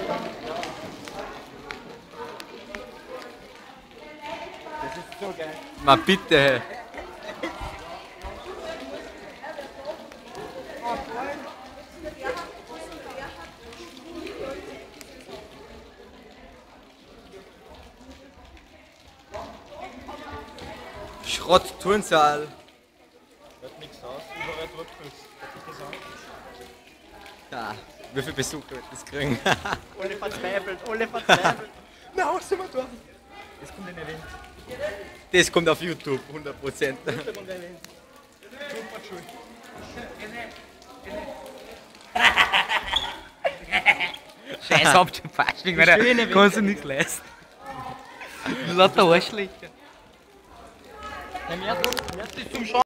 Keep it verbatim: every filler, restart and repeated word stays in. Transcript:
Das ist so geil. Ma bitte. Schrott-Turnsaal. Hört nichts aus, überall Druckfuß. Hört sich das an? Ja, wie viele Besucher wird das kriegen? Alle verzweifelt, alle verzweifelt. Na, was sind wir da? Das kommt in Event. Das kommt auf YouTube, hundert Prozent. Das kommt in Event. Super schön. Scheiß auf den Fasching, weil da kannst du nichts leisten. Lauter Arschlöcher. Ja, mehr, mehr zum Schauen.